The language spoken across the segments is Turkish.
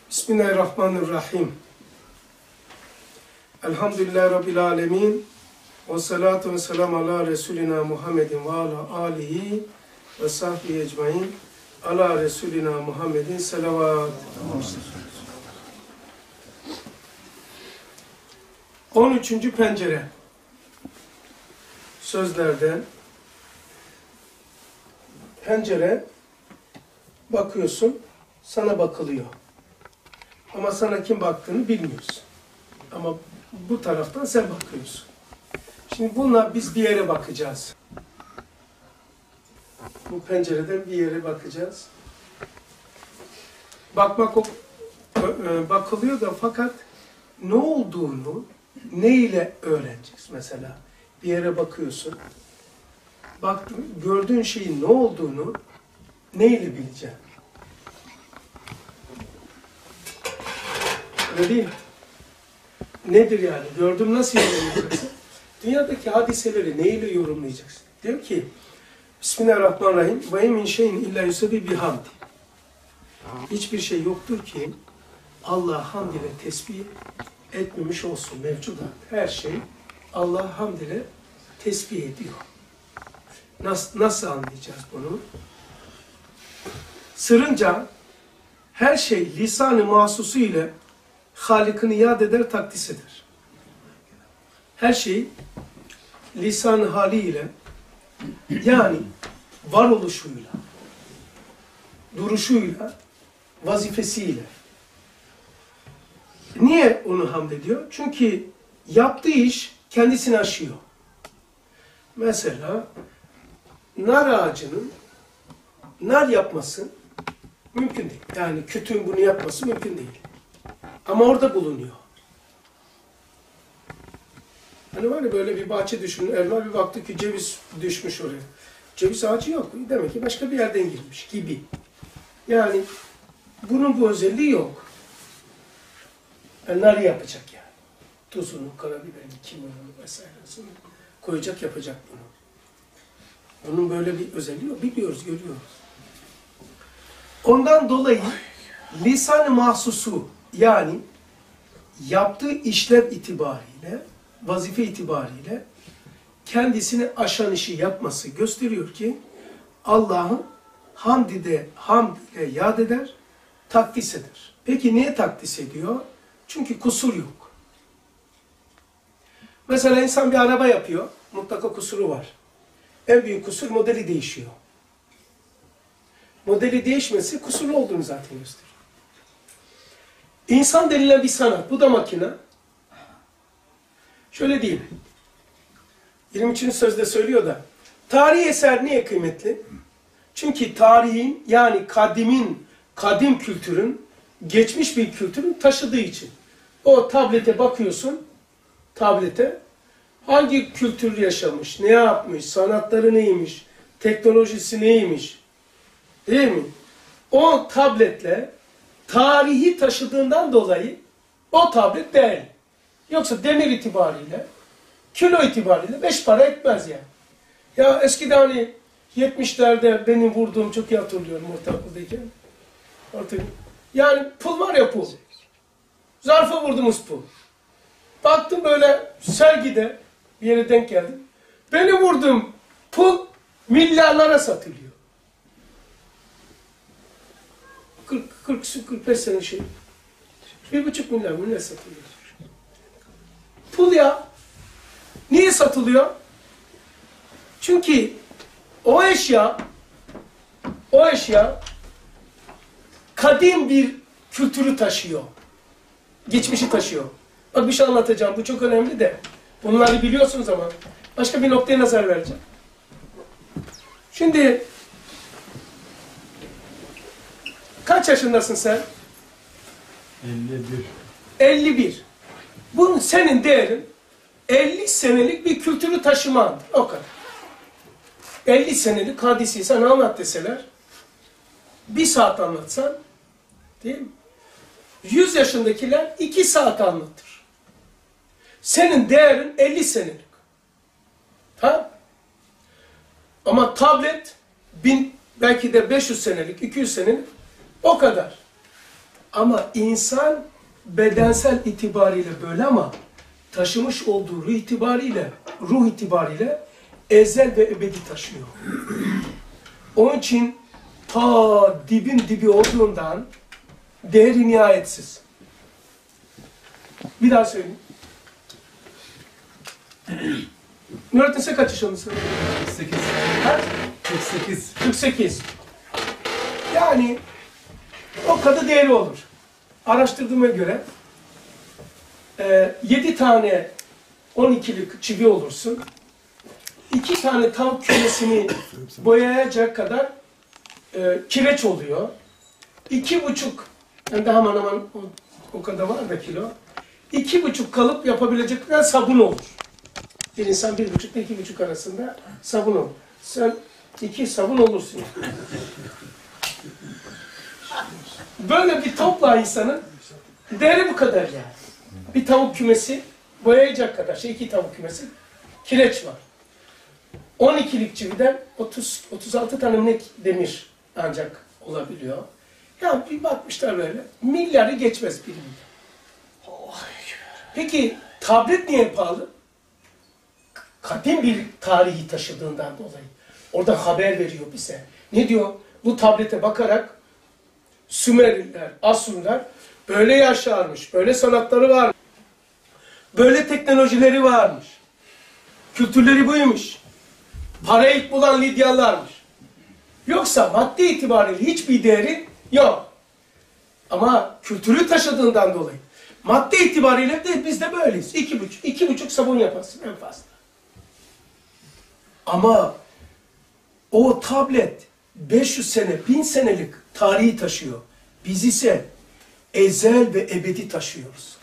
Bismillahirrahmanirrahim. Elhamdülillahi Rabbil alemin. Ve salatu ve selamu ala Resulina Muhammedin ve ala alihi ve sahbihi ecmain. Ala Resulina Muhammedin selavat. 13. pencere. Sözlerden. Pencere, bakıyorsun, sana bakılıyor. Ama sana kim baktığını bilmiyorsun. Ama bu taraftan sen bakıyorsun. Şimdi bununla biz bir yere bakacağız. Bu pencereden bir yere bakacağız. Bakılıyor da fakat ne olduğunu ne ile öğreneceğiz mesela. Bir yere bakıyorsun. Gördüğün şeyin ne olduğunu ne ile bileceksin? Öyle değil mi? Nedir yani? Gördüm nasıl yorumlayacaksın? Dünyadaki hadiseleri ne ile yorumlayacaksın? Diyor ki Bismillahirrahmanirrahim. Ve min şeyin illa yusabbi bihamdi. Hiçbir şey yoktur ki Allah hamd ile tesbih etmemiş olsun mevcudat. Her şey Allah hamd ile tesbih ediyor. Nasıl anlayacağız bunu? Sırrınca her şey lisan-ı mahsusu ile Halık'ını yad eder, takdis eder. Her şey lisan-ı hali ile yani varoluşuyla, duruşuyla, vazifesiyle. Niye onu hamd ediyor? Çünkü yaptığı iş kendisini aşıyor. Mesela nar ağacının nar yapması mümkün değil. Yani kütüğün bunu yapması mümkün değil. Ama orada bulunuyor. Hani var ya böyle bir bahçe düşünün, elma bir baktı ki ceviz düşmüş oraya. Ceviz ağacı yok. Demek ki başka bir yerden girmiş gibi. Yani bunun bu özelliği yok. Yani nar yapacak yani. Tuzunu, karabiberini, kimyonu vesairesini koyacak, yapacak bunu. Bunun böyle bir özelliği yok. Biliyoruz, görüyoruz. Ondan dolayı lisan-ı mahsusu yani yaptığı işlev itibariyle, vazife itibariyle kendisini aşan işi yapması gösteriyor ki Allah'ın hamd ile yad eder, takdis eder. Peki niye takdis ediyor? Çünkü kusur yok. Mesela insan bir araba yapıyor, mutlaka kusuru var. En büyük kusur modeli değişiyor. Modeli değişmesi kusurlu olduğunu zaten gösteriyor. İnsan denilen bir sanat, bu da makine. Şöyle diyeyim. 23. sözde söylüyor da, tarihi eser niye kıymetli? Çünkü tarihin yani kadim kültürün, geçmiş bir kültürün taşıdığı için. O tablete bakıyorsun, tablete, hangi kültür yaşamış, ne yapmış, sanatları neymiş, teknolojisi neymiş, değil mi? O tabletle tarihi taşıdığından dolayı o tablet değerli. Yoksa demir itibariyle, kilo itibariyle 5 para etmez yani. Ya eskiden hani 70'lerde benim vurduğum çok iyi hatırlıyorum ortaokuldayken. Artık yani pul var ya pul. Zarfa vurduğumuz pul. Baktım böyle sergide bir yere denk geldim. Benim vurduğum pul milyarlara satılıyor. 40-45 sene şey. 1,5 milyar satılıyor. Pul ya. Niye satılıyor? Çünkü o eşya kadim bir kültürü taşıyor. Geçmişi taşıyor. Bak bir şey anlatacağım. Bu çok önemli de. Bunları biliyorsunuz ama başka bir noktaya nazar vereceğim. Şimdi kaç yaşındasın sen? 51. 51. Bunun senin değerin 50 senelik bir kültürü taşımandır. O kadar. 50 senelik hadiseyi sana anlat deseler, 1 saat anlatsan, değil mi? 100 yaşındakiler 2 saat anlatır. Senin değerin 50 senelik. Ha? Ama tablet belki de 500 senelik, 200 senelik o kadar. Ama insan bedensel itibariyle böyle ama taşımış olduğu ruh itibariyle ezel ve ebedi taşıyor. Onun için ta dibin dibi olduğundan değeri nihayetsiz. Bir daha söyleyeyim. Nurettin sen kaç yaşındasın? 48. Kaç? 48. 48. Yani o kadar değeri olur. Araştırdığıma göre 7 tane 12'lik çivi olursun. 2 tane tavuk kümesini boyayacak kadar kireç oluyor. 2,5 yani de hemen hemen o kadar var da kilo. 2,5 kalıp yapabilecek kadar sabun olur. Bir insan 1,5 ile 2,5 arasında sabun olur. Sen 2 sabun olursun. Böyle bir topla insanın değeri bu kadar yani. Bir tavuk kümesi boyayacak kadar 2 tavuk kümesi kireç var. 12'lik çividen 36 tane minik demir ancak olabiliyor. Ya bir bakmışlar böyle, milyarı geçmez bir milyar. Peki tablet niye pahalı? Kadim bir tarihi taşıdığından dolayı. Orada haber veriyor bize. Ne diyor? Bu tablete bakarak Sümerliler, Asurlar böyle yaşarmış, böyle sanatları var, böyle teknolojileri varmış, kültürleri buymuş, parayı ilk bulan Lidyalılarmış. Yoksa maddi itibariyle hiçbir değeri yok. Ama kültürü taşıdığından dolayı. Maddi itibariyle de biz de böyleyiz. 2,5 sabun yaparsın en fazla. Ama o tablet 500 sene, 1000 senelik tarihi taşıyor. Biz ise ezel ve ebedi taşıyoruz.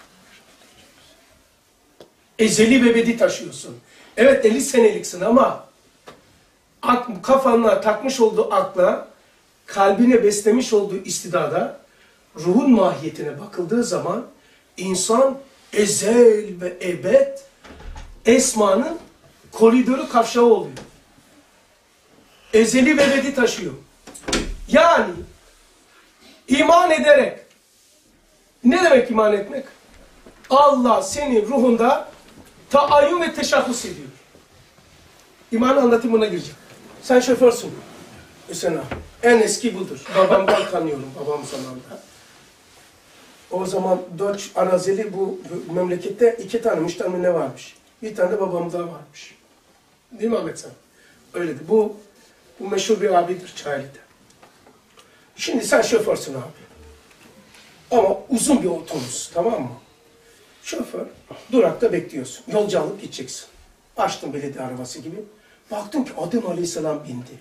Ezeli ve ebedi taşıyorsun. Evet 50 seneliksin ama kafanla takmış olduğu akla, kalbine beslemiş olduğu istidada, ruhun mahiyetine bakıldığı zaman insan ezel ve ebed esmanın koridoru kavşağı oluyor. Ezeli ve ebedi taşıyor. Yani iman ederek, ne demek iman etmek? Allah senin ruhunda taayyün ve teşahhus ediyor. İmanı anlatayım, buna gireceğim. Sen şoförsün Hüseyin abi. En eski budur. Babamdan tanıyorum, babam zamanında. O zaman Dodge Arazeli bu memlekette 2 tane müştemine varmış. Bir tane de babamda varmış. Değil mi Ahmet sen? Öyleydi. Bu meşhur bir abidir Çayeli'de. Şimdi sen şoförsün abi. Ama uzun bir otobüs, tamam mı? Şoför, durakta bekliyorsun. Yolcu alıp gideceksin. Açtın belediye arabası gibi. Baktın ki Adem Aleyhisselam bindi.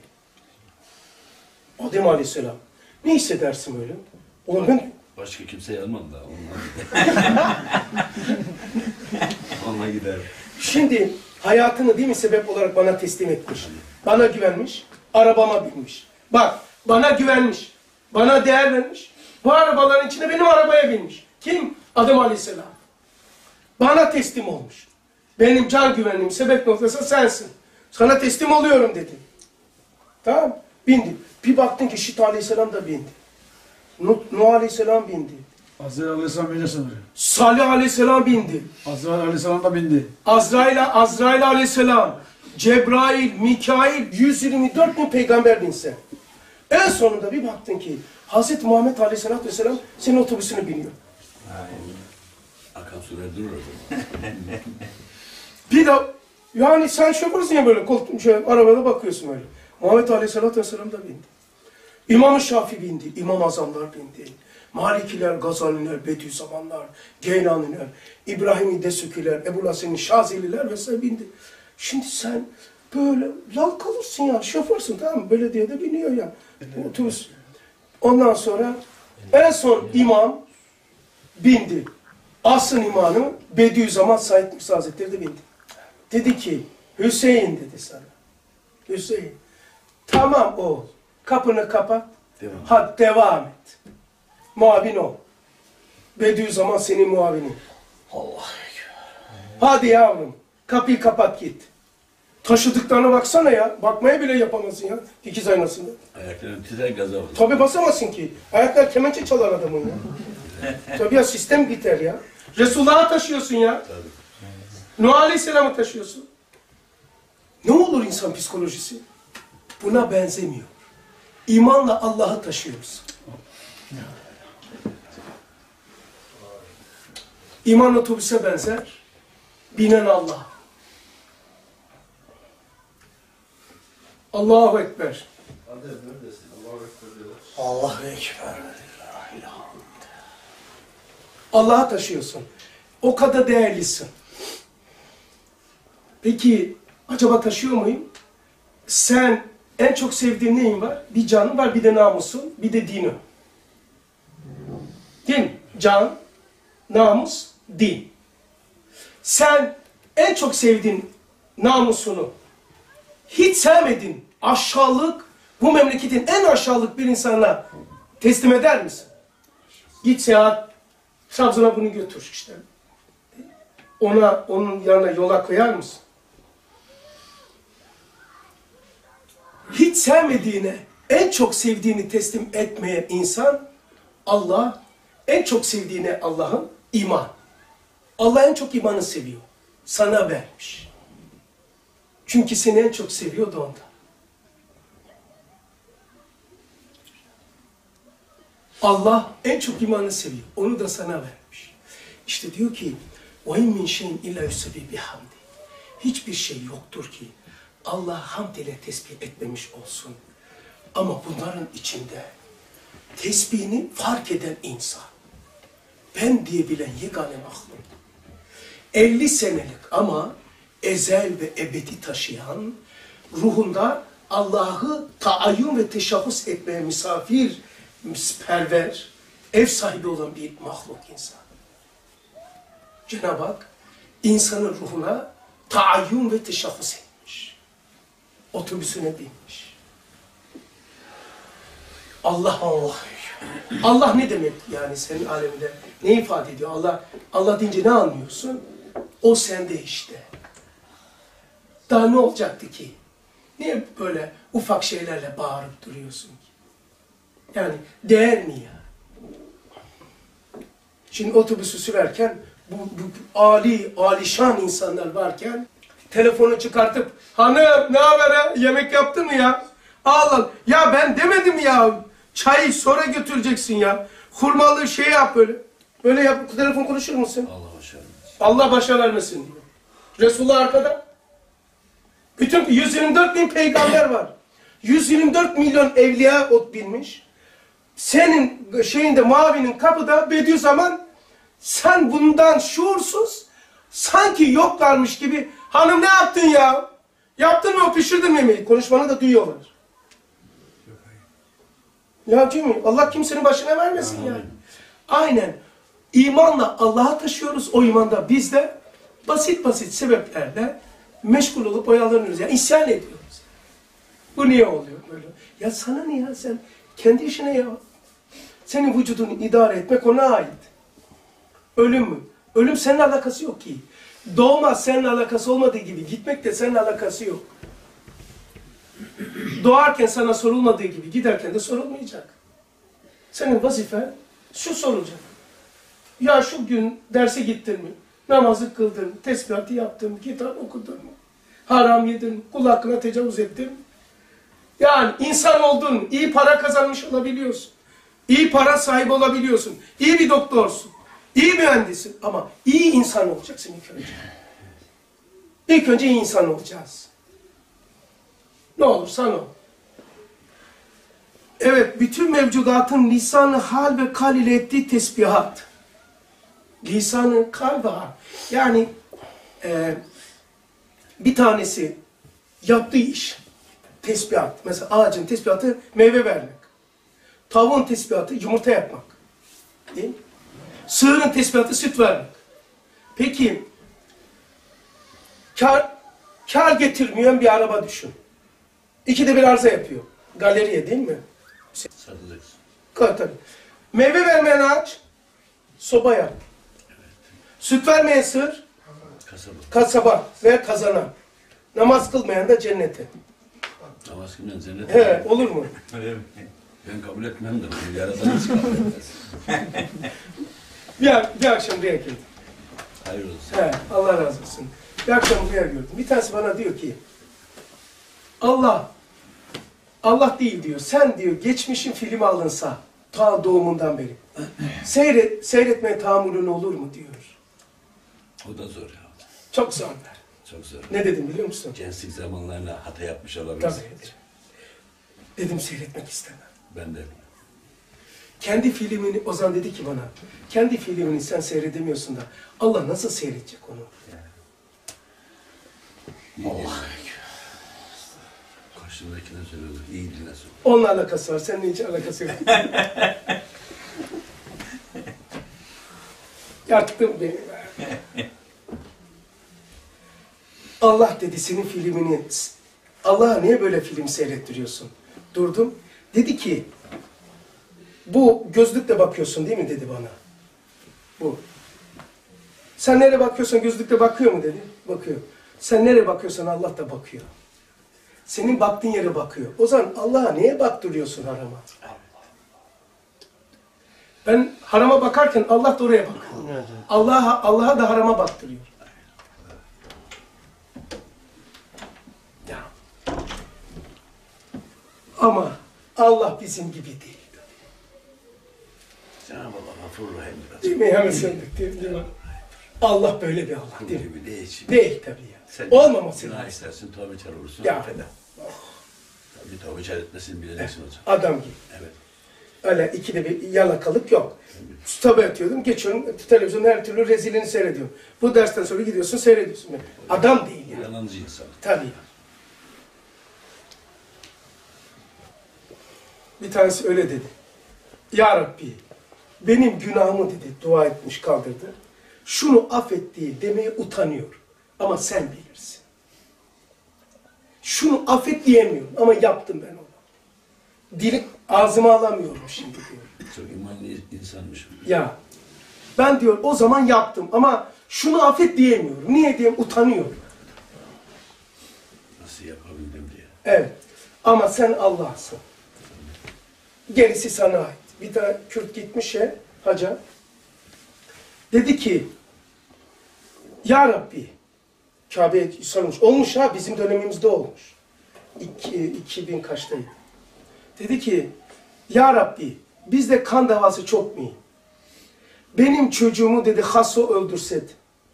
Adem Aleyhisselam. Ne hissedersin öyle? Onun Başka kimse yanmadı da onunla. Onunla gider. Şimdi hayatını değil mi sebep olarak bana teslim etmiş. Bana güvenmiş, arabama binmiş. Bak, bana güvenmiş, bana değer vermiş. Bu arabaların içinde benim arabaya binmiş. Kim? Adem Aleyhisselam. Bana teslim olmuş. Benim can güvenliğim, sebep noktası sensin. Sana teslim oluyorum dedi. Tamam, bindi. Bir baktın ki Şit Aleyhisselam da bindi. Nuh Aleyhisselam bindi. Azrail Aleyhisselam bindi sanırım. Salih Aleyhisselam bindi. Azrail Aleyhisselam da bindi. Azrail Aleyhisselam, Cebrail, Mikail, 124 bin peygamber binse. En sonunda bir baktın ki Hz. Muhammed Aleyhisselatü Vesselam senin otobüsüne biniyor. Akan sürer durur o zaman. Bir de yani sen şoförsün ya böyle arabada bakıyorsun öyle. Muhammed Aleyhisselatü Vesselam da bindi. İmam-ı Şafii bindi, İmam Azamlar bindi. Malikiler, Gazaliler, Bediüzzamanlar, Geylaniler, İbrahim-i Desüküler, Ebu Hasan Şazeliler vesaire bindi. Şimdi sen böyle lal kalırsın ya, şoförsün tamam mı? Belediyede biniyor ya. Otobüs. Ondan sonra en son imam bindi. Asrın imamı Bediüzzaman Said Nursi Hazretleri de bindi. Dedi ki Hüseyin dedi sana. Hüseyin. Tamam o. Kapını kapat. Hadi devam et. Muavin ol. Bediüzzaman senin muavinin. Allah. Hadi yavrum. Kapıyı kapat git. Taşıdıklarına baksana ya. Bakmaya bile yapamazsın ya. Dikiz aynasında. Ayaklarını titrer gaza vurur. Tabi basamazsın ki. Ayaklar kemençe çalar adamın ya. Tabii ya, sistem biter ya. Resulullah'ı taşıyorsun ya. Nuh Aleyhisselam'ı taşıyorsun. Ne olur insan psikolojisi? Buna benzemiyor. İmanla Allah'ı taşıyoruz. İman otobüse benzer. Binen Allah. Allahu Ekber. Allahu Ekber. Allah'a taşıyorsun. O kadar değerlisin. Peki acaba taşıyor muyum? Sen en çok sevdiğin neyin var? Bir canın var, bir de namusun, bir de dinin. Değil mi? Can, namus, din. Sen en çok sevdiğin namusunu hiç sevmedin, aşağılık, bu memleketin en aşağılık bir insana teslim eder misin? Git seyahat, Trabzon'a bunu götür işte. Onun yanına yola koyar mısın? Hiç sevmediğine, en çok sevdiğini teslim etmeyen insan, Allah, en çok sevdiğine Allah'ın iman. Allah en çok imanı seviyor. Sana vermiş. Çünkü seni en çok seviyor da ondan. Allah en çok imanı seviyor. Onu da sana vermiş. İşte diyor ki وَاِنْ مِنْ شَيْءٍ اِلَّا يُسَبِّحُ بِحَمْدِ. Hiçbir şey yoktur ki Allah hamd ile tesbih etmemiş olsun. Ama bunların içinde tesbihini fark eden insan, ben diyebilen yegane mahluk, 50 senelik ama ezel ve ebedi taşıyan, ruhunda Allah'ı taayyün ve teşahhus etmeye misafir, perver, ev sahibi olan bir mahluk insan. Cenab-ı Hak insanın ruhuna taayyün ve teşahhus etmiş. Otobüsüne binmiş. Allah Allah. Allah ne demek yani senin aleminde? Ne ifade ediyor? Allah deyince ne anlıyorsun? O sende işte. Daha ne olacaktı ki? Niye böyle ufak şeylerle bağırıp duruyorsun ki? Yani değer mi ya? Şimdi otobüsü sürerken bu alişan insanlar varken telefonu çıkartıp hanım ne haber ya? Yemek yaptın mı ya? Allah ya ben demedim ya. Çayı sonra götüreceksin ya. Hurmalı şey yap böyle. Böyle yap. Telefon konuşur musun? Allah başarı. Allah başa vermesin diyor. Resulullah arkada. Bütün 124 bin peygamber var. 124 milyon evliya ot binmiş. Senin şeyinde mavinin kapıda Bediüzzaman sen bundan şuursuz sanki yoklarmış gibi hanım ne yaptın ya? Yaptın mı o pişirdin mi yemeği? Konuşmanı da duyuyorlar. Ya değil mi? Allah kimsenin başına vermesin yani. Aynen. İmanla Allah'a taşıyoruz. O imanda biz de basit basit sebeplerle meşgul olup oyalanıyoruz. Yani isyan ediyoruz. Bu niye oluyor böyle? Ya sana ne ya sen? Kendi işine ya. Senin vücudunu idare etmek ona ait. Ölüm mü? Ölüm seninle alakası yok ki. Doğma seninle alakası olmadığı gibi gitmek de seninle alakası yok. Doğarken sana sorulmadığı gibi giderken de sorulmayacak. Senin vazifen şu sorulacak. Ya şu gün derse gittin mi? Namazı kıldın mı? Tesbihatı yaptın mı? Kitap okudun mu? Haram yedin mi? Kul hakkına tecavüz ettin mi? Yani insan oldun mu? İyi para kazanmış olabiliyorsun. İyi para sahibi olabiliyorsun. İyi bir doktorsun. İyi mühendisin. Ama iyi insan olacaksın ilk önce. İlk önce iyi insan olacağız. Ne olursan ol. Evet, bütün mevcudatın lisan-ı hal ve kal ile ettiği tesbihat. Lisan-ı kal ve hal. Yani bir tanesi yaptığı iş, tesbihat. Mesela ağacın tesbihatı meyve vermek. Tavuğun tesbihatı yumurta yapmak. Değil mi? Sığırın tesbihatı süt vermek. Peki, kar getirmeyen bir araba düşün. İkide bir arıza yapıyor. Galeriye değil mi? Satacaksın. Tabii. Meyve vermeyen ağaç, soba yap. Evet. Süt vermeyen sığır, kasaba veya kazana. Namaz kılmayan da cennete. Namaz kılmayan cennete. He, olur mu? Ben kabul etmem de bunu yaradan hiç kabul etmez. Bir akşam buraya geldim. Hayır olsun. He, Allah razı olsun. Bir akşam buraya gördüm. Bir tanesi bana diyor ki, Allah değil diyor, sen diyor geçmişin filmi alınsa, ta doğumundan beri, seyretmeye tahammülün olur mu diyor. O da zor ya. Çok zor der. Çok zor. Ne dedim biliyor musun? Gençlik zamanlarında hata yapmış olabilirsin. Tabii. Dedim seyretmek istemem. Ben de. Kendi filmini, Ozan dedi ki bana, kendi filmini sen seyredemiyorsun da Allah nasıl seyredecek onu? Allah. Karşımdakine söylüyordu. İyi dinlesin. Onunla alakası var, seninle hiç alakası yok. Yaktım beni. Allah dedi senin filmini, Allah'a niye böyle film seyrettiriyorsun? Durdum. Dedi ki, bu gözlükle bakıyorsun değil mi dedi bana. Bu. Sen nereye bakıyorsan gözlükle bakıyor mu dedi. Bakıyor. Sen nereye bakıyorsan Allah da bakıyor. Senin baktığın yere bakıyor. O zaman Allah'a niye baktırıyorsun harama? Ben harama bakarken Allah da oraya bakıyor. Allah'a da harama baktırıyor. Ya. Ama Allah bizim gibi değil. Cenab-ı Allah gafur rahim biraz. Değil mi? Hemen söyledik değil mi? Allah böyle bir Allah değil mi? Gibi değil. Değil tabii ya. Sen Olmaması günah lazım. istersin, tövbe çare olursun. Ya. Affeder. Tabii tövbe çare etmesini bileceksin hocam. Adam gibi. Evet. Öyle ikide bir yalakalık yok. Tabi atıyordum, geçiyorum, televizyonun her türlü rezilini seyrediyorum. Bu dersten sonra gidiyorsun, seyrediyorsun. Adam değil ya. Yalancı insan. Tabii. Bir tanesi öyle dedi. Ya Rabbi, benim günahımı dedi, dua etmiş, kaldırdı. Şunu affettiği demeye utanıyor. Ama sen bilirsin. Şunu affet diyemiyorum ama yaptım ben onu. Dili ağzıma alamıyorum şimdi diyor. Çok imanlı insanmış. Ya ben diyor o zaman yaptım ama şunu affet diyemiyorum. Niye diyeyim? Utanıyorum. Nasıl yapabildim diye. Evet. Ama sen Allah'sın. Gerisi sana ait. Bir tane Kürt gitmiş ya haca. Dedi ki Ya Rabbi Kabe'ye sormuş. Olmuş ha bizim dönemimizde olmuş. 2000 kaçtaydı. Dedi ki Ya Rabbi bizde kan davası çok mu? Benim çocuğumu dedi Hasso öldürseydi.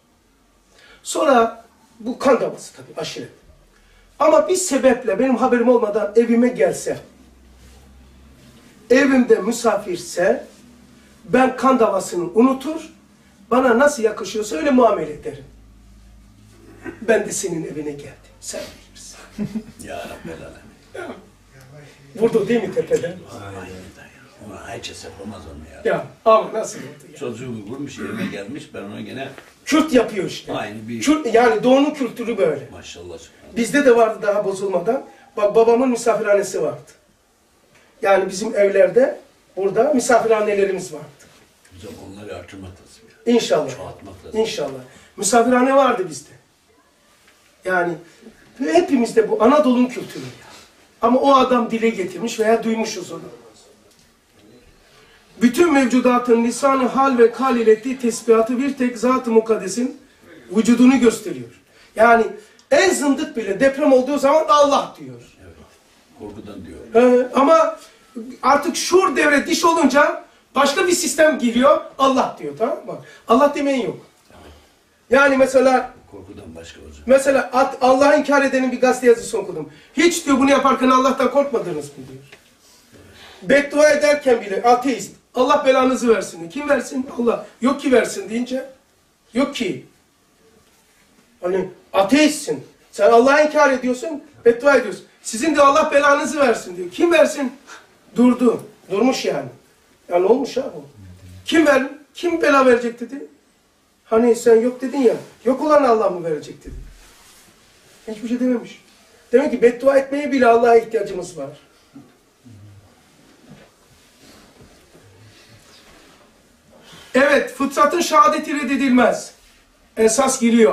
Sonra bu kan davası tabii aşiret. Ama bir sebeple benim haberim olmadan evime gelse, evimde misafirse ben kan davasını unutur, bana nasıl yakışıyorsa öyle muamele ederim. Ben de senin evine geldim. Sen bilirsin. Ya Rabbel Alemin. Vurdu değil mi tepeden? Ama herkes yapamaz onu ya. Ya ama nasıl vurdu ya? Çocuğu vurmuş yerine gelmiş, ben ona gene Kürt yapıyor işte. aynı bir... Yani doğunun kültürü böyle. Maşallah. Subhanallah. Bizde de vardı daha bozulmadan. Bak babamın misafirhanesi vardı. Yani bizim evlerde burada misafirhanelerimiz vardı. Hocam onları artırmak lazım ya. İnşallah. Çoğaltmak lazım. İnşallah. Misafirhane vardı bizde. Yani hepimizde bu Anadolu'nun kültürü ya. Ama o adam dile getirmiş veya duymuşuz onu. Bütün mevcudatın lisan-ı hal ve kal ilettiği tesbihatı bir tek Zat-ı Mukaddes'in vücudunu gösteriyor. Yani en zındık bile deprem olduğu zaman Allah diyor. Evet. Korkudan diyor. Ama artık şuur devre diş olunca başka bir sistem giriyor. Allah diyor, tamam mı? Allah demeyin yok. Yani mesela Korkudan başka hocam. Allah'ı inkar edenin bir gazete yazısı okudum. Hiç diyor bunu yaparken Allah'tan korkmadınız mı diyor. Beddua ederken bile ateist. Allah belanızı versin diyor. Kim versin? Allah. Yok ki versin deyince. Yok ki. Hani ateistsin. Sen Allah'ı inkar ediyorsun, beddua ediyorsun. Sizin de Allah belanızı versin diyor. Kim versin? Durdu. Durmuş yani. Yani olmuş ha bu. Kim bela verecek dedi. Hani sen yok dedin ya. Yok olan Allah mı verecek dedi. Hiçbir şey dememiş. Demek ki beddua etmeye bile Allah'a ihtiyacımız var. Evet, fıtratın şehadeti reddedilmez. Esas giriyor.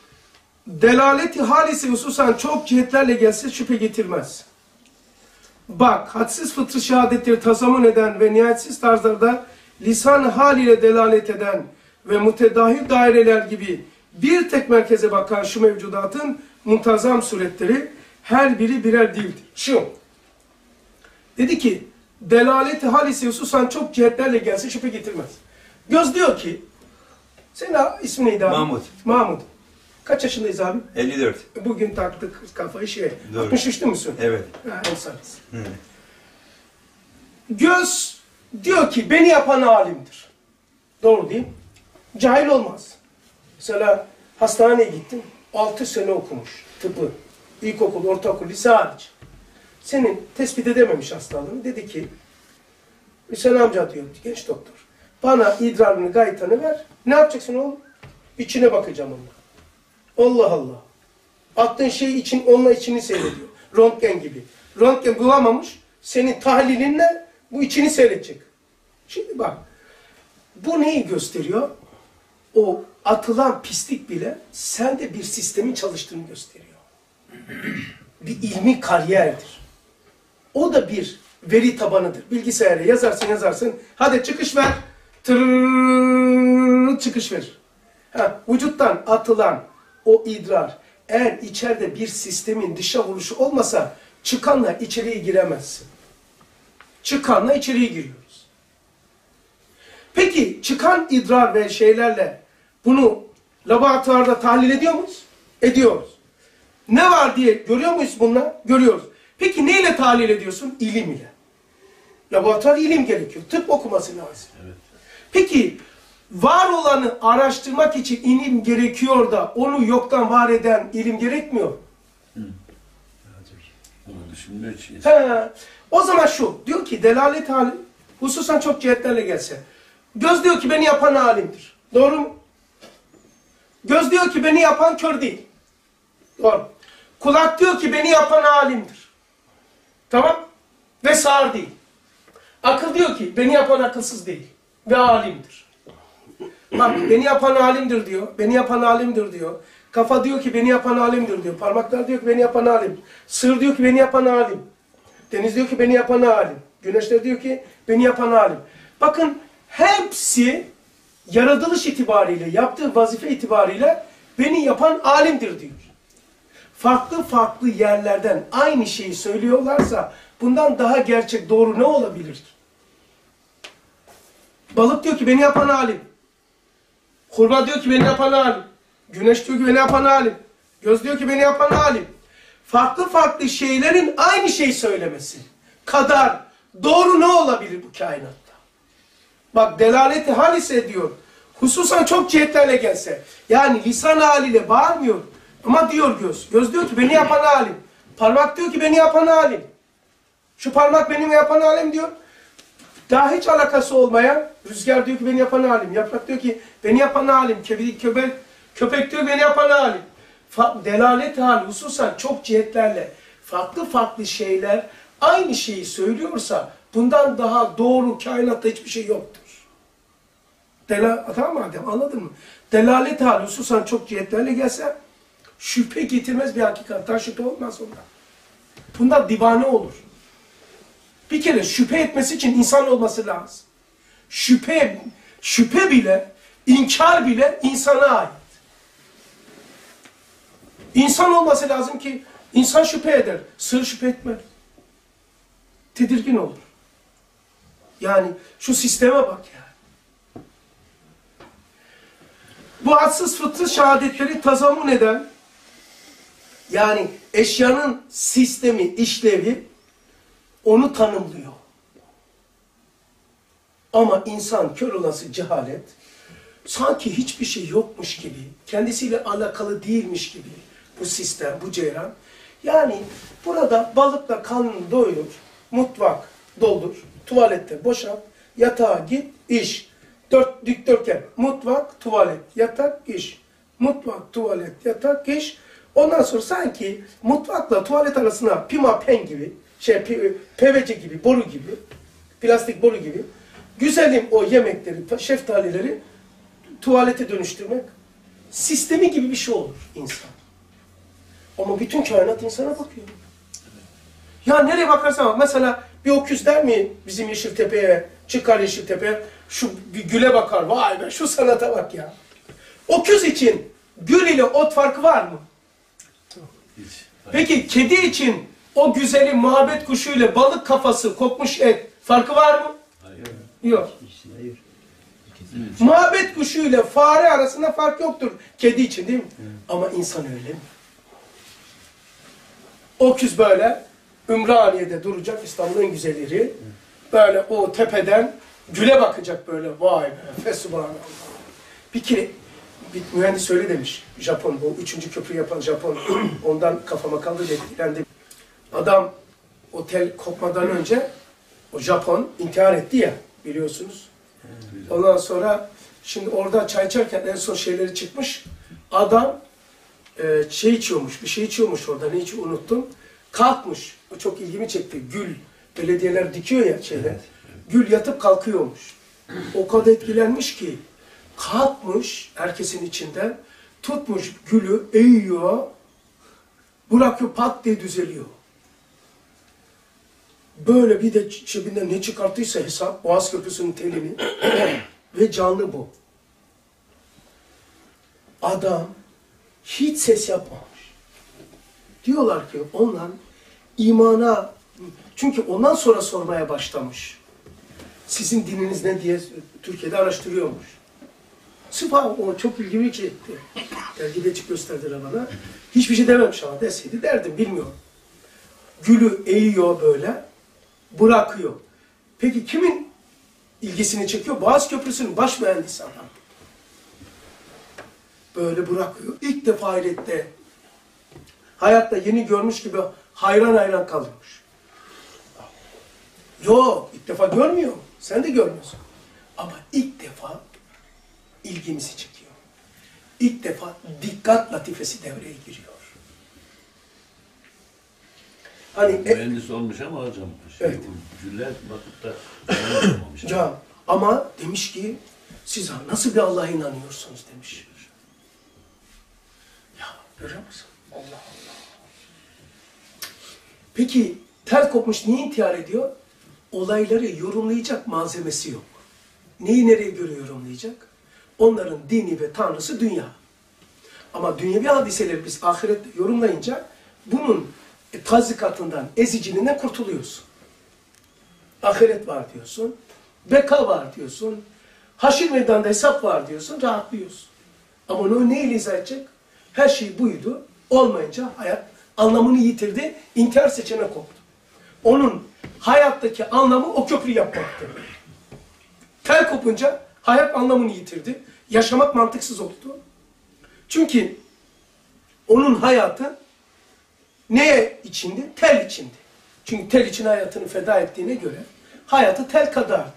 Delaleti halisi hususan çok cihetlerle gelse şüphe getirmez. Bak, hadsiz fıtri şehadetleri tazamun eden ve nihayetsiz tarzlarda lisan-ı hal ile delalet eden ve mutedahil daireler gibi bir tek merkeze bakan şu mevcudatın muntazam suretleri her biri birer dildir. Şu, dedi ki, delaleti hal ise hususan çok cihetlerle gelse şüphe getirmez. Göz diyor ki, senin ismin neydi abi? Mahmut. Mahmut. Kaç yaşındayız abi? 54. Bugün taktık kafayı şeye. Doğru. 63'lü müsün? Evet. Ha, göz diyor ki beni yapan alimdir. Doğru değil mi? Cahil olmaz. Mesela hastaneye gittin. 6 sene okumuş tıbbı. İlkokul, ortaokul, lise hariç. Senin tespit edememiş hastalığını. Dedi ki Hüseyin amca diyor genç doktor. Bana idrarını gaytanı ver. Ne yapacaksın oğlum? İçine bakacağım onunla. Allah Allah. Attığın şey için onunla içini seyrediyor. Röntgen gibi. Röntgen bulamamış. Senin tahlilinle bu içini seyredecek. Şimdi bak. Bu neyi gösteriyor? O atılan pislik bile sende bir sistemin çalıştığını gösteriyor. Bir ilmi kariyerdir. O da bir veri tabanıdır. Bilgisayara yazarsın. Hadi çıkış ver. Tırrrr, çıkış ver. Vücuttan atılan o idrar eğer içeride bir sistemin dışa vuruşu olmasa çıkanla içeriye giremezsin. Çıkanla içeriye giriyoruz. Peki çıkan idrar ve şeylerle bunu laboratuvarda tahlil ediyor muyuz? Ediyoruz. Ne var diye görüyor muyuz bununla? Görüyoruz. Peki neyle tahlil ediyorsun? İlim ile. Laboratuvar ilim gerekiyor. Tıp okuması lazım. Evet. Peki var olanı araştırmak için ilim gerekiyor da onu yoktan var eden ilim gerekmiyor. Bunu düşünmüyor ki. O zaman şu, diyor ki delalet hali hususan çok cihetlerle gelse. Göz diyor ki beni yapan alimdir. Doğru mu? Göz diyor ki beni yapan kör değil. Doğru. Kulak diyor ki beni yapan alimdir. Tamam? Ve sağır değil. Akıl diyor ki beni yapan akılsız değil. Ve alimdir. Bak beni yapan alimdir diyor. Beni yapan alimdir diyor. Kafa diyor ki beni yapan alimdir diyor. Parmaklar diyor ki beni yapan alim. Sığır diyor ki beni yapan alim. Deniz diyor ki beni yapan alim. Güneşler diyor ki beni yapan alim. Bakın hepsi yaratılış itibariyle, yaptığı vazife itibariyle beni yapan alimdir diyor. Farklı farklı yerlerden aynı şeyi söylüyorlarsa bundan daha gerçek, doğru ne olabilir ki? Balık diyor ki beni yapan alim. Kurbağa diyor ki beni yapan alim. Güneş diyor ki beni yapan alim. Göz diyor ki beni yapan alim. Farklı farklı şeylerin aynı şeyi söylemesi kadar doğru ne olabilir bu kainatta? Bak delaleti hal ise diyor. Hususan çok cihetlerle gelse. Yani lisan haliyle bağırmıyor. Ama diyor göz. Göz diyor ki beni yapan alim. Parmak diyor ki beni yapan alim. Şu parmak benim yapan alim diyor. Daha hiç alakası olmayan rüzgar diyor ki beni yapan alim. Yaprak diyor ki beni yapan alim. Köpek diyor beni yapan alim. Delalet hali hususan çok cihetlerle farklı farklı şeyler aynı şeyi söylüyorsa bundan daha doğru kainatta hiçbir şey yoktur. Tamam mı Adem, anladın mı? Delalet hali hususan çok cihetlerle gelse şüphe getirmez bir hakikattan şüphe olmaz ondan. Bundan divane olur. Bir kere şüphe etmesi için insan olması lazım. Şüphe bile, inkar bile insana ait. İnsan olması lazım ki insan şüphe eder. Sığır şüphe etmez. Tedirgin olur. Yani şu sisteme bak ya. Bu hadsız fıtri şehadetleri tazamun eden, yani eşyanın sistemi, işlevi onu tanımlıyor. Ama insan kör olası cehalet, sanki hiçbir şey yokmuş gibi, kendisiyle alakalı değilmiş gibi bu sistem, bu ceyran. Yani burada balıkla karnını doyur, mutfak doldur, tuvalette boşalt, yatağa git, iş. Dikdörtgen, mutfak, tuvalet, yatak, iş. Mutfak, tuvalet, yatak, iş. Ondan sonra sanki mutfakla tuvalet arasına pimapen gibi, PVC gibi, boru gibi, plastik boru gibi, güzelim o yemekleri, şeftalileri tuvalete dönüştürmek sistemi gibi bir şey olur insan. Ama bütün kainat insana bakıyor. Ya nereye bakarsan bak. Mesela bir öküz der mi bizim Yeşiltepe'ye, çıkar Yeşiltepe'ye, şu bir güle bakar. Vay be şu sanata bak ya. Öküz için gül ile ot farkı var mı? Hiç. Peki kedi için o güzelim muhabbet kuşu ile balık kafası, kokmuş et farkı var mı? Hayır. Yok. Hayır. Muhabbet kuşu ile fare arasında fark yoktur kedi için değil mi? Ama insan öyle mi? Öküz böyle Ümraniye'de duracak, İstanbul'un en güzel yeri. Böyle o tepeden güle bakacak böyle. Vay be, fesubhanallah. Bir kere bir mühendis öyle demiş. Japon, bu 3. köprü yapan Japon. Ondan kafama kaldı, etkilendi. Adam otel kopmadan önce o Japon intihar etti ya, biliyorsunuz. Ondan sonra şimdi orada çay içerken en son şeyleri çıkmış. Adam şey içiyormuş, bir şey içiyormuş orada, ne içiyor unuttum. Kalkmış. O çok ilgimi çekti. Gül, belediyeler dikiyor ya şeyler. Evet. Gül yatıp kalkıyormuş. O kadar etkilenmiş ki kalkmış herkesin içinden, tutmuş gülü eğiyor, bırakıyor, pat diye düzeliyor. Böyle bir de cebinden ne çıkarttıysa hesap, Boğaz Köprüsü'nün telini ve canlı bu. Adam hiç ses yapmamış. Diyorlar ki ondan imana, çünkü ondan sonra sormaya başlamış. Sizin dininiz ne diye Türkiye'de araştırıyormuş. Sıfa o çok ilgimi çekti. Dergide çık gösterdiler bana. Hiçbir şey dememiş ama deseydi derdim, bilmiyorum. Gülü eğiyor böyle, bırakıyor. Peki kimin ilgisini çekiyor? Boğaz Köprüsü'nün baş mühendisi adam. Böyle bırakıyor. İlk defa hayrette, hayatta yeni görmüş gibi hayran hayran kalmış. Yok, ilk defa görmüyor. Sen de görmüyorsun. Ama ilk defa ilgimizi çekiyor. İlk defa dikkat latifesi devreye giriyor. Hani Mühendis olmuş ama hocam. Evet. Güller bakıp da olmamış. Can, ama demiş ki siz nasıl bir Allah'a inanıyorsunuz demiş. Ya görüyor musun? Allah Allah. Peki tel kopmuş niye intihar ediyor? Olayları yorumlayacak malzemesi yok. Neyi nereye göre yorumlayacak? Onların dini ve tanrısı dünya. Ama dünyevi hadiseleri biz ahirette yorumlayınca bunun tazikatından, eziciliğinden kurtuluyorsun. Ahiret var diyorsun, beka var diyorsun, haşir meydanında hesap var diyorsun, rahatlıyorsun. Ama onu neyle izah edecek? Her şey buydu, olmayınca hayat anlamını yitirdi, intihar seçeneği koptu. Onun hayattaki anlamı o köprü yapmaktı. Tel kopunca hayat anlamını yitirdi, yaşamak mantıksız oldu. Çünkü onun hayatı neye içindi? Tel içindi. Çünkü tel için hayatını feda ettiğine göre hayatı tel kadardı.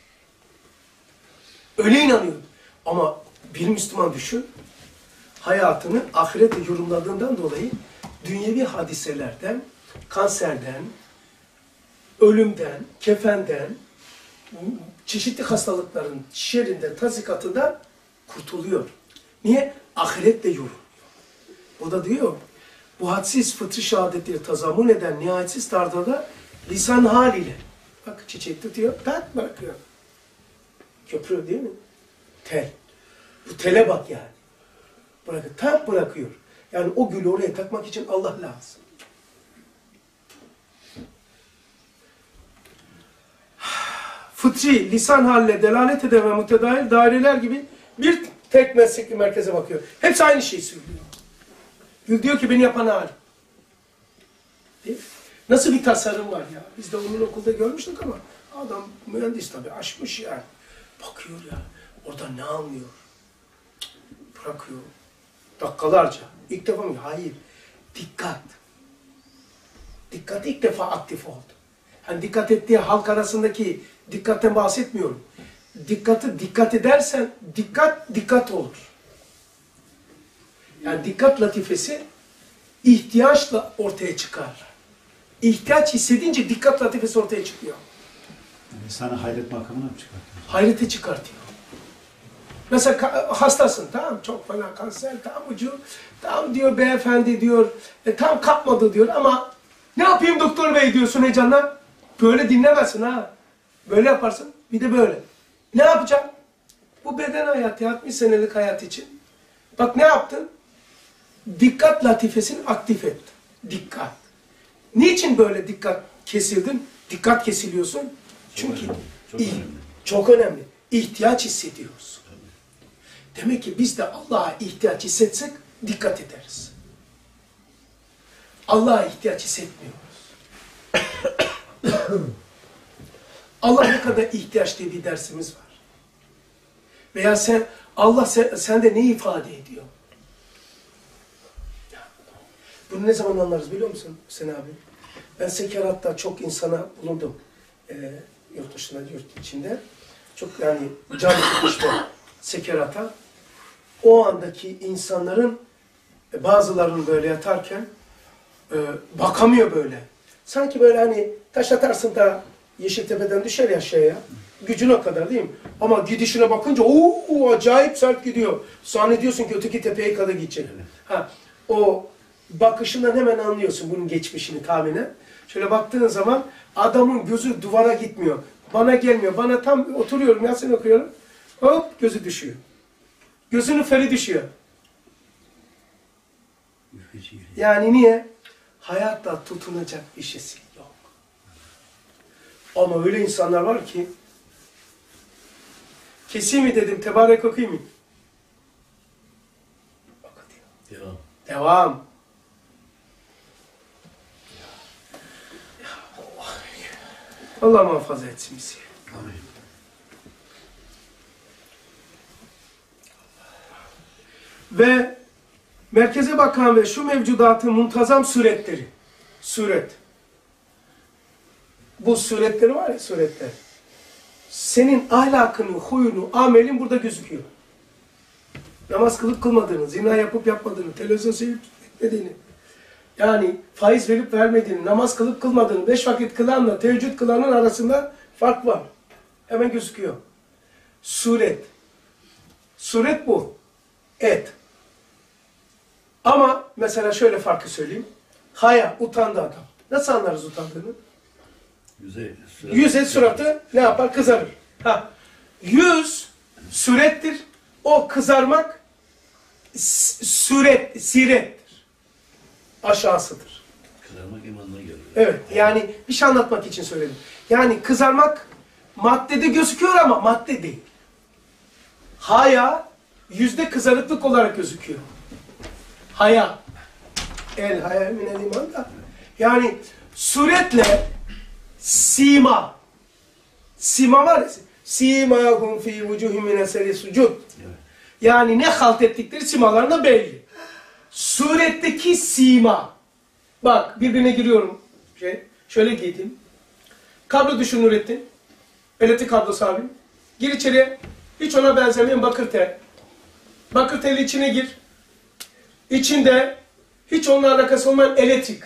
Öyle inanıyordu. Ama bir Müslüman düşün, hayatını ahirete yorumladığından dolayı dünyevi hadiselerden, kanserden, ölümden, kefenden, çeşitli hastalıkların şerrinden, tazikatından kurtuluyor. Niye? Ahiretle yorumluyor. O da diyor, bu hadsiz fıtri şehadetleri tazammun eden nihayetsiz tarzda lisan haliyle. Bak çiçek tutuyor, tak bırakıyor. Köprü değil mi? Tel. Bu tele bak yani. Bırakıyor, tak bırakıyor. Yani o gülü oraya takmak için Allah lazım. Fıtri, lisan haline delalet eden ve mütedahil daireler gibi bir tek meslekli merkeze bakıyor. Hepsi aynı şeyi söylüyor. Gül diyor ki beni yapan halim. Değil mi? Nasıl bir tasarım var ya. Biz de onun okulda görmüştük ama adam mühendis tabii aşmış yani. Bakıyor ya. Orada ne anlıyor? Bırakıyor. Dakikalarca. İlk defa mı? Hayır. Dikkat. Dikkat ilk defa aktif oldu. Hani dikkat ettiği halk arasındaki dikkatten bahsetmiyorum. Dikkat edersen dikkat olur. Yani dikkat latifesi ihtiyaçla ortaya çıkar. İhtiyaç hissedince dikkat latifesi ortaya çıkıyor. İnsanı hayret makamına mı çıkartıyor? Hayrete çıkartıyor. Mesela hastasın, tamam, çok fena kanser, tam ucu, tam diyor beyefendi diyor, tam kapmadı diyor ama Ne yapayım doktor bey diyorsun heyecanla. Böyle dinlemezsin ha. Böyle yaparsın. Bir de böyle. Ne yapacağım? Bu beden hayatı, 60 senelik hayat için. Bak ne yaptın? Dikkat latifesini aktif et. Dikkat. Niçin böyle dikkat kesildin? Dikkat kesiliyorsun. Çünkü çok önemli. İhtiyaç hissediyoruz. Demek ki biz de Allah'a ihtiyaç hissetsek dikkat ederiz. Allah'a ihtiyaç hissetmiyoruz. Allah ne kadar ihtiyaç diye bir dersimiz var. Veya Allah sende ne ifade ediyor? Bunu ne zaman anlarız biliyor musun Hüseyin abi? Ben sekeratta çok bulundum. Yurt dışında, yurt içinde. Çok yani can tutmuştu sekerata. O andaki insanların bazılarının böyle yatarken bakamıyor böyle. Sanki böyle hani taş atarsın da Yeşiltepe'den düşer ya aşağıya. Gücün o kadar değil mi? Ama gidişine bakınca acayip sert gidiyor. Zannediyorsun ki öteki tepeye kadar gidecek. Ha, o bakışından hemen anlıyorsun bunun geçmişini tahminen. Şöyle baktığın zaman adamın gözü duvara gitmiyor. Bana gelmiyor. Bana tam oturuyorum, Yasin okuyorum. Hop gözü düşüyor. Gözünün feri düşüyor. Yani niye? Hayatta tutunacak bir şeysi yok. Ama öyle insanlar var ki keseyim mi dedim, tebarek okuyayım mı? Devam. Devam. Allah muhafaza etsin bizi. Amin. Ve merkeze bakan ve şu mevcudatın muntazam suretleri. Suret. Bu suretleri var ya, suretler. Senin ahlakını, huyunu, amelin burada gözüküyor. Namaz kılıp kılmadığını, zina yapıp yapmadığını, televizyon seyredip etmediğini, yani faiz verip vermediğini, namaz kılıp kılmadığını, 5 vakit kılanla teheccüd kılanın arasında fark var. Hemen gözüküyor. Suret. Suret bu. Et. Ama mesela şöyle farkı söyleyeyim. Haya, utandı adam. Nasıl anlarız utandığını? Yüze, suratı ne yapar? Kızarır. Ha. Yüz, surettir. O kızarmak, sirettir. Aşağısıdır. Kızarmak imandan geliyor. Evet, yani bir şey anlatmak için söyledim. Yani kızarmak maddede gözüküyor ama madde değil. Haya, yüzde kızarıklık olarak gözüküyor. Haya. El haya minel iman da. Yani suretle sima. Sima var ya. Simahum fi vucuhim min eseri sucud. Yani ne halt ettikleri simalarına belli. Suretteki sima. Bak birbirine giriyorum. Şöyle giydim. Kablo düşün Nurettin. Elektrik kablosu abim. Gir içeriye. Hiç ona benzemeyen bakır tel. Bakır teli içine gir. İçinde hiç onunla alakası olmayan elektrik.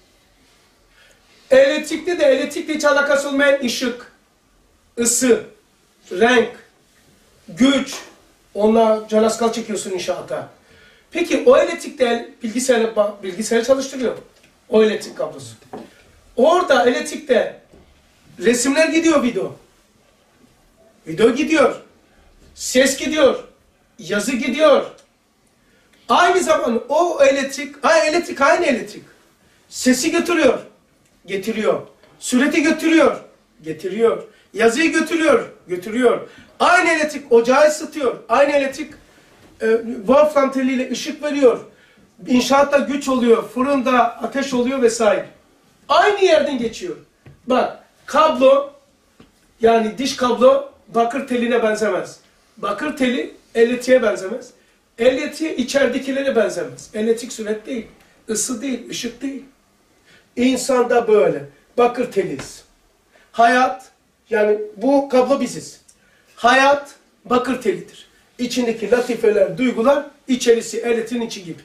Elektrikle hiç alakası olmayan ışık, ısı, renk, güç. Onunla canaskal çekiyorsun inşaata. Peki o elektrikte bilgisayarı çalıştırıyor. O elektrik kablosu. Orada elektrikte resimler gidiyor, video. Video gidiyor. Ses gidiyor. Yazı gidiyor. Aynı zamanda o elektrik aynı elektrik. Sesi götürüyor. Getiriyor. Süreti götürüyor. Getiriyor. Yazıyı götürüyor. Aynı elektrik ocağı ısıtıyor. Aynı elektrik Wolfram teliyle ışık veriyor. İnşaatta güç oluyor. Fırında ateş oluyor vesaire. Aynı yerden geçiyor. Bak kablo, yani diş kablo bakır teline benzemez. Bakır teli elektriğe benzemez. Elektriğe içeridekilere benzemez. Elektrik süret değil. Isı değil. Işık değil. İnsan da böyle. Bakır teliyiz. Hayat, yani bu kablo biziz. Hayat bakır telidir. İçindeki latifeler, duygular, içerisi elektriğin içi gibi.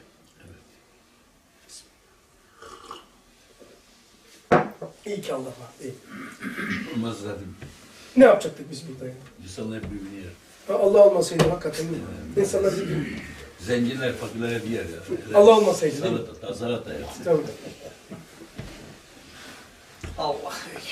İyi ki Allah var. İyi. Olmaz zaten. Ne yapacaktık biz burada yani? İnsanlar birbirini yer. Allah olmasaydı hakikaten insanlar birbirini. Zenginler, fakirler hep yer ya. Allah olmasaydı değil mi? Salata yer. Tabii. Allah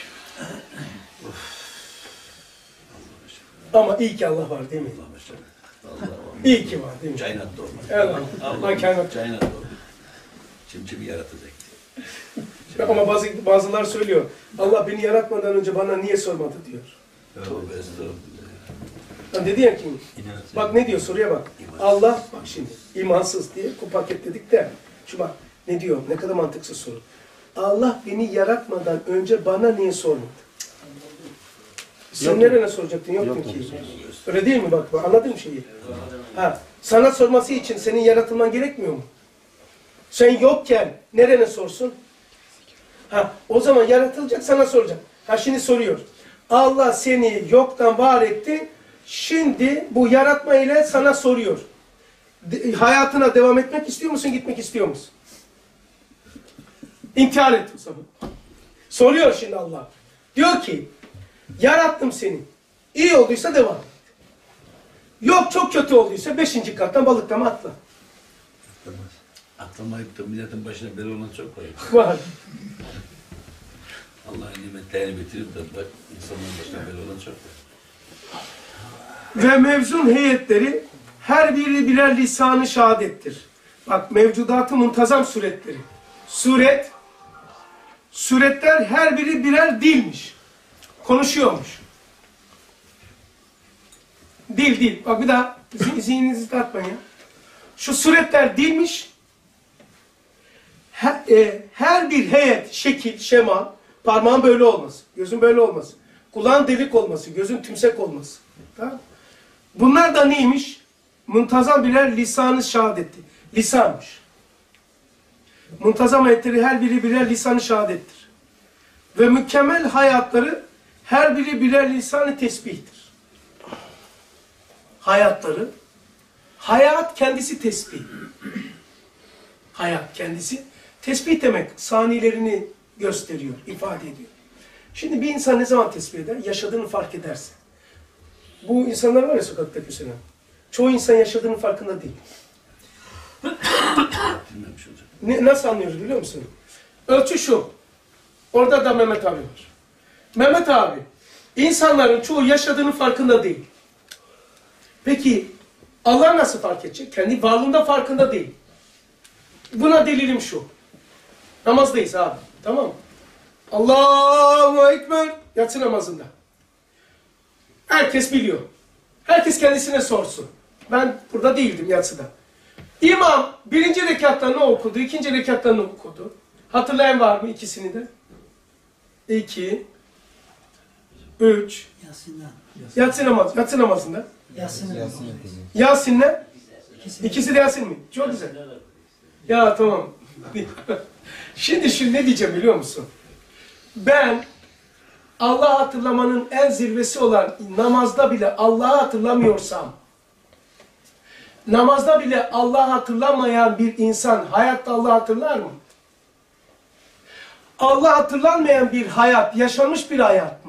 Ama iyi ki Allah var değil mi? Allah maşallah. Allah Allah. İyi ki var değil mi? Kainat doğru. Evet. Allah kainat. Kainat doğru. Çimçimi yaratacak. Ama bazıları söylüyor. Allah beni yaratmadan önce bana niye sormadı diyor. Tövbe estağfurullah. Yani dedi ya ki, bak ne diyor soruya bak. Allah, bak şimdi imansız diye paketledik de. Şu bak ne diyor, ne kadar mantıksız soru. Allah beni yaratmadan önce bana niye sormadı? Sen nereye soracaktın? Yoktun ki. Öyle değil mi bak, anladın mı şeyi? Ha, sana sorması için senin yaratılman gerekmiyor mu? Sen yokken nereye sorsun? Ha, o zaman yaratılacak sana soracak. Ha şimdi soruyor. Allah seni yoktan var etti. Şimdi bu yaratma ile sana soruyor. Hayatına devam etmek istiyor musun, gitmek istiyor musun? İntihar et o zaman. Soruyor şimdi Allah. Diyor ki, yarattım seni. İyi olduysa devam et. Yok çok kötü olduysa 5. kattan balıklama atla. Atlamayıp da milletin başına bela olan çok var. Var. Allah'ın nimetlerini bitirip de insanların başına bela olan çok var. Ve mevzun heyetleri her biri birer lisan-ı şehadettir. Bak mevcudatı muntazam suretleri. Suretler her biri birer dilmiş. Konuşuyormuş. Dil. Bak bir daha zihninizi tartmayın ya. Şu suretler dilmiş. Her bir heyet, şekil, şema, parmağın böyle olması, gözün böyle olması, kulağın delik olması, gözün tümsek olması. Tamam? Bunlar da neymiş? Muntazam birer lisan-ı şehadetti. Lisanmış. Muntazam ayetleri her biri birer lisan-ı şehadettir. Ve mükemmel hayatları her biri birer lisan-ı tesbihtir. Hayatları, hayat kendisi tesbih. Hayat kendisi tesbih demek, sanilerini gösteriyor, ifade ediyor. Şimdi bir insan ne zaman tesbih eder? Yaşadığını fark ederse. Bu insanlar var ya sokakta mesela. Çoğu insan yaşadığının farkında değil. Bilmemiş olacak. Nasıl anlıyoruz biliyor musun? Ölçü şu. Orada da Mehmet abi var. Mehmet abi, insanların çoğu yaşadığının farkında değil. Peki Allah nasıl fark edecek? Kendi varlığında farkında değil. Buna delilim şu. Namazdayız abi. Tamam mı? Allahu Ekber. Yatsı namazında. Herkes biliyor. Herkes kendisine sorsun. Ben burada değildim yatsıda. İmam 1. rekatta ne okudu? 2. rekatta ne okudu? Hatırlayan var mı ikisini de? 2 3 Yatsı namazında. Yasin'le? İkisi de Yasin mi? Çok güzel. Ya tamam. Şimdi ne diyeceğim biliyor musun? Ben Allah'ı hatırlamanın en zirvesi olan namazda bile Allah'ı hatırlamıyorsam, namazda bile Allah'ı hatırlamayan bir insan hayatta Allah'ı hatırlar mı? Allah hatırlanmayan bir hayat, yaşanmış bir hayat mı?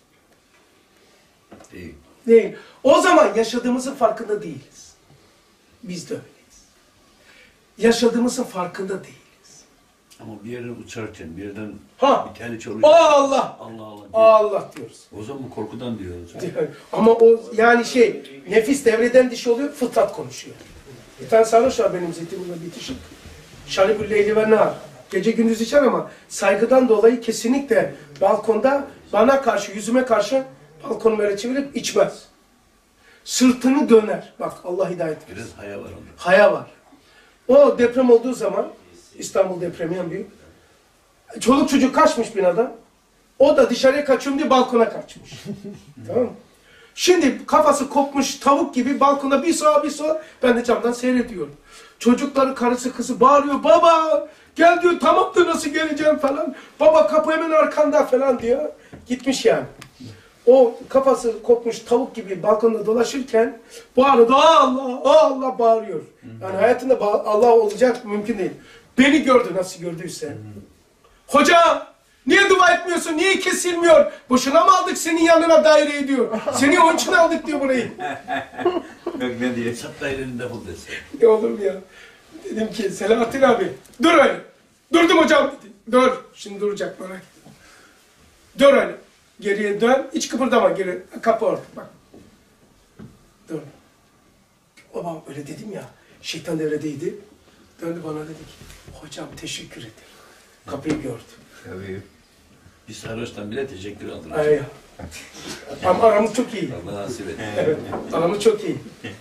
Değil. Değil. O zaman yaşadığımızın farkında değiliz. Biz de öyleyiz. Yaşadığımızın farkında değiliz. Ama bir yerden uçarken, bir yerden bir tane çoruk. Allah! Allah Allah. Allah diyoruz. O zaman korkudan diyoruz. Ama o yani nefis devreden dişi oluyor, fıtrat konuşuyor. Bir tane sarhoş var benim Zeytinburnu'nda bitişik. Şaribül Leyli ve Nahar. Gece gündüz içer ama saygıdan dolayı kesinlikle balkonda bana karşı, yüzüme karşı balkonu böyle çevirip içmez. Sırtını döner. Bak Allah hidayet versin. Biraz haya var onda. Haya var. O deprem olduğu zaman, İstanbul depremi en büyük. Çoluk çocuk kaçmış binadan. O da dışarıya kaçıyorum diye balkona kaçmış. Tamam mı? Şimdi kafası kopmuş tavuk gibi balkonda bir sağa bir sola, ben de camdan seyrediyorum. Çocukları, karısı, kızı bağırıyor. Baba gel diyor, tamam da nasıl geleceğim falan. Baba kapı hemen arkanda falan diyor. Gitmiş yani. O kafası kopmuş tavuk gibi balkonda dolaşırken bağırıyor. Allah, Allah bağırıyor. Yani hayatında Allah olacak mümkün değil. Beni gördü nasıl gördüyse. Hoca niye dua etmiyorsun? Niye kesilmiyor? Boşuna mı aldık senin yanına daireyi diyor. Seni onun için aldık diyor burayı. Ne diye? Sat dairenin bul desin. Ne olur mu ya? Dedim ki Selahattin abi dur öyle. Durdum hocam dedi. Dur. Şimdi duracak bana. Dön öyle. Geriye dön. Hiç kıpırdama geri. Kapı orada. Bak. Dön. Babam öyle dedim ya. Şeytan devredeydi. Döndü bana dedi ki hocam teşekkür ederim. Kapıyı gördü. Tabii. Bir sarhoştan bile teşekkür aldım. Ay. Ama aramız çok iyi. Allah nasip et. Evet. Aramız çok iyi.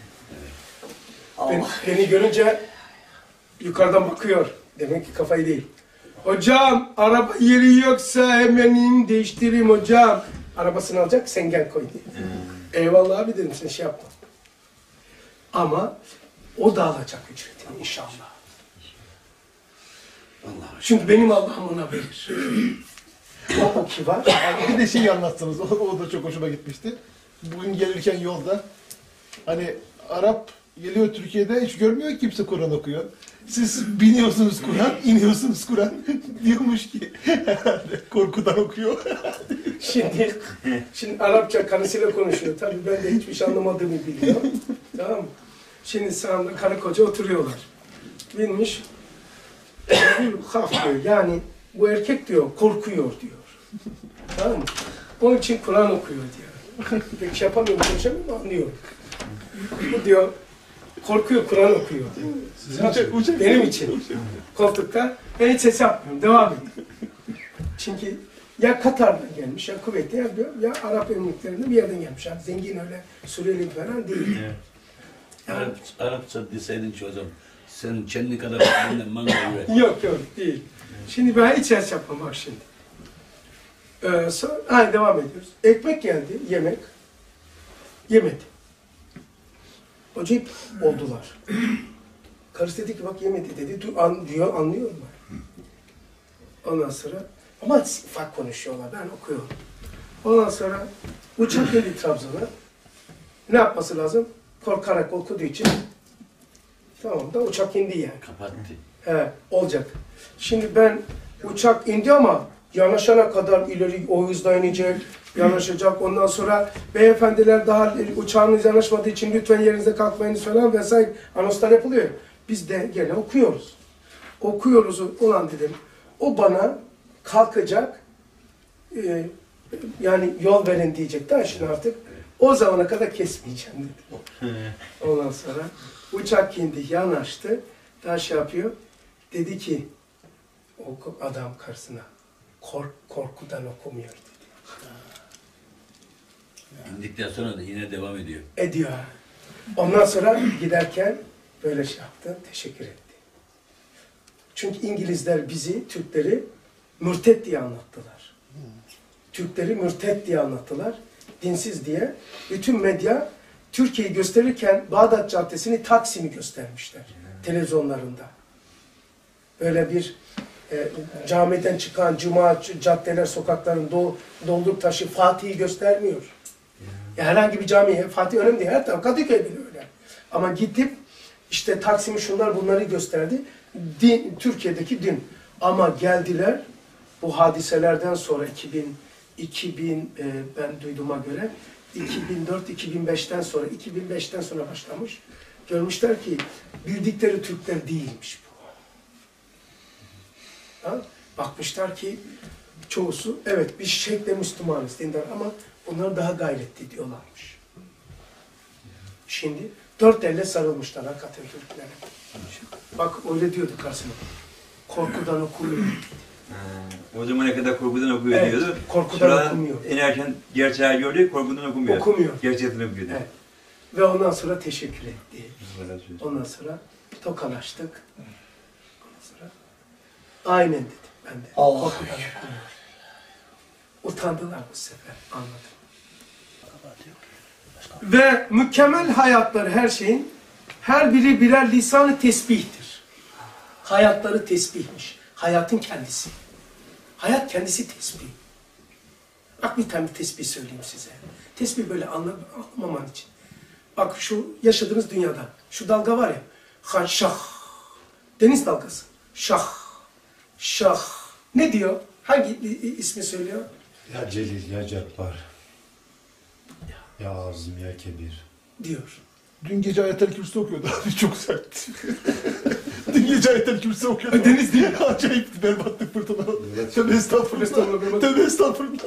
Beni görünce yukarıdan bakıyor. Demek ki kafayı değil. Hocam araba yeri yoksa hemen in değiştireyim hocam. Arabasını alacak sen gel koy diye. Eyvallah abi dedim sen şey yapma. Ama o da alacak ücretini inşallah. Allah Çünkü benim Allah'ım ona verir. O ki var. Bir de şey anlattınız, o da çok hoşuma gitmişti. Bugün gelirken yolda, hani Arap geliyor Türkiye'de, hiç görmüyor kimse Kur'an okuyor. Siz biniyorsunuz Kur'an, iniyorsunuz Kur'an. Diyormuş ki herhalde korkudan okuyor. Şimdi Arapça karısıyla konuşuyor. Tabii ben de hiçbir şey anlamadığımı biliyorum. Tamam mı? Şimdi sağımda karı koca oturuyorlar. Binmiş. Haf diyor. Yani bu erkek diyor korkuyor diyor. Tamam mı? Onun için Kur'an okuyor diyor. Pek şey yapamıyorum, konuşamıyorum ama anlıyor. Bu diyor korkuyor, Kur'an okuyor diyor. Benim için. Koltukta ben hiç ses yapmıyorum. Devam edin. Çünkü ya Katar'dan gelmiş, ya Kuveyt'te, ya Arap Emirlikleri'nde bir yerden gelmiş. Yani zengin öyle Suriyeli falan değil. Arapça deseydin ki hocam, sen kendi kadar benden manga üret. Yok değil. Şimdi ben hiç ses yapmam bak şimdi. Sonra devam ediyoruz. Ekmek geldi, yemek. Yemedi. Acayip oldular. Karısı dedi ki bak yemedi dedi. Diyor anlıyorum ben. Ondan sonra ama ufak konuşuyorlar. Ben okuyorum. Ondan sonra uçak geldi Trabzon'a. Ne yapması lazım? Korkarak okuduğu için tamam da uçak indi yani. Kapattı. Olacak. Şimdi ben uçak indi ama yanaşana kadar ileri o hızla inecek, yanaşacak. Ondan sonra beyefendiler daha uçağınız yanaşmadığı için lütfen yerinizde kalkmayınız falan vesaire anonslar yapılıyor. Biz de gene okuyoruz. Okuyoruz ulan dedim. O bana kalkacak yani yol verin diyecek. Daha şimdi artık o zamana kadar kesmeyeceğim dedim. Ondan sonra uçak indi, yanaştı. Daha şey yapıyor. Dedi ki o adam karşısına korkudan okumuyor dedi. İndikten sonra da yine devam ediyor. Ediyor. Ondan sonra giderken böyle şey yaptı, teşekkür etti. Çünkü İngilizler bizi, Türkleri mürtet diye anlattılar. Türkleri mürtet diye anlattılar. Dinsiz diye. Bütün medya Türkiye'yi gösterirken Bağdat Caddesi'ni, Taksim'i göstermişler. Televizyonlarında. Böyle bir camiden çıkan cuma caddeler, sokakların doldur taşı Fatih'i göstermiyor. Yani herhangi bir camiye, Fatih önemli değil. Her taraf Kadıköy bile öyle. Ama gidip işte Taksim'i şunlar bunları gösterdi. Türkiye'deki din. Ama geldiler bu hadiselerden sonra 2000 ben duyduğuma göre 2004-2005'ten sonra başlamış. Görmüşler ki bildikleri Türkler değilmiş bu. Ha? Bakmışlar ki çoğusu evet biz şekle Müslümanız dindar ama onlar daha gayretli diyorlarmış. Şimdi dört elle sarılmışlar hakikaten Türklere. Bak öyle diyordu karşısına. Korkudan okumuyor. O zamana kadar korkudan okuyor Evet, diyordu. korkudan okumuyor. İnerken gerçeği gördü, korkudan okumuyor. Okumuyor. Gerçekten okuyordu. Evet. Ve ondan sonra teşekkür etti. Allah razı olsun. Ondan sonra tokalaştık. Ondan sonra aynen dedim ben de. Allah. Korkudan okumuyor. Utandılar bu sefer. Anladım. Ve mükemmel hayatları her şeyin her biri birer lisan-ı tesbihtir. Hayatları tesbihmiş. Hayatın kendisi. Hayat kendisi tesbih. Bak bir tane tesbih söyleyeyim size. Tesbih böyle anlamaman için. Bak şu yaşadığınız dünyada şu dalga var ya. Ha şah. Deniz dalgası. Şah. Şah. Ne diyor? Hangi ismi söylüyor? Ya Celil, ya Cebbar. Ya Azim, ya Kebir. Diyor. Dün gece Ayetel Kürsi okuyordu abi, çok sert. Dün gece Ayetel Kürsi okuyordu. Deniz değil mi? Acayip berbatlık fırtına. Tövbe estağfurullah. Tövbe estağfurullah.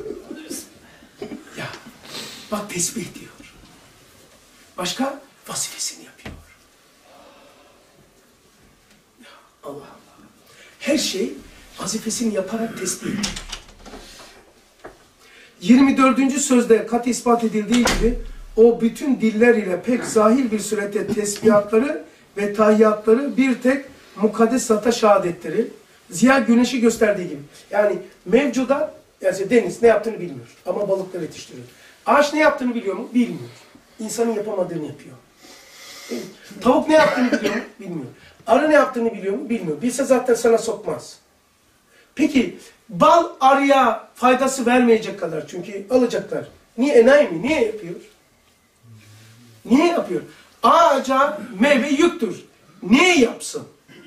Ya bak tesbih diyor. Başka? Vazifesini yapıyor. Ya Allah Allah. Her şey vazifesini yaparak tesbih ediyor. 24. sözde kat ispat edildiği gibi o bütün diller ile pek zahir bir surette tesbihatları ve tahiyyatları bir tek mukaddes zata şehadetleri Ziya güneşi gösterdiği gibi. Yani mevcudat, yani deniz ne yaptığını bilmiyor ama balıklar yetiştiriyor. Ağaç ne yaptığını biliyor mu? Bilmiyor. İnsanın yapamadığını yapıyor. Tavuk ne yaptığını biliyor mu? Bilmiyor. Arı ne yaptığını biliyor mu? Bilmiyor. Bilse zaten sana sokmaz. Peki bal arıya faydası vermeyecek kadar, çünkü alacaklar. Niye? Enayi mi? Niye yapıyor? Niye yapıyor? Ağaca meyve yüktür. Niye yapsın?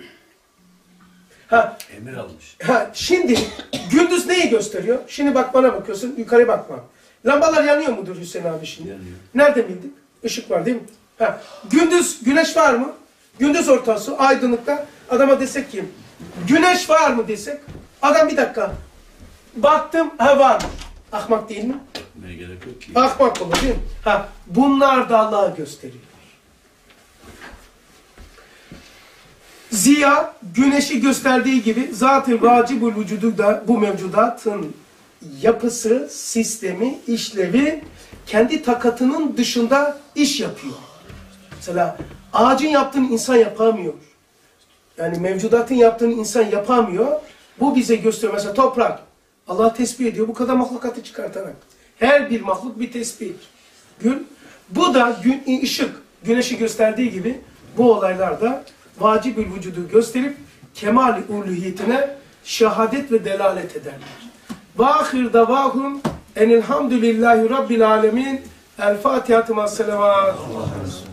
Emir almış. Şimdi gündüz neyi gösteriyor? Şimdi bak, bana bakıyorsun, yukarı bakma. Lambalar yanıyor mudur Hüseyin abi şimdi? Yanıyor. Nerede bildik? Işık var değil mi? Gündüz güneş var mı? Gündüz ortası aydınlıkta adama desek ki güneş var mı desek, adam bir dakika baktım, var. Ahmak değil mi? Ne gerek yok ki. Ahmak olur değil mi? Bunlar da Allah'ı gösteriyor. Ziya güneşi gösterdiği gibi zat-ı vacibul vücudu da bu mevcudatın yapısı, sistemi, işlevi kendi takatının dışında iş yapıyor. Mesela ağacın yaptığını insan yapamıyor. Yani mevcudatın yaptığını insan yapamıyor. Bu bize gösteriyor. Mesela toprak. Allah tesbih ediyor bu kadar mahlukatı çıkartarak. Her bir mahluk bir tesbih. Gün. Bu da ışık. Güneşi gösterdiği gibi bu olaylarda vacibül vücudu gösterip kemal-i uluhiyetine şehadet ve delalet ederler. Ve ahir davahum enilhamdülillahi rabbil alemin. El Fatiha-tı ma'as-selavat.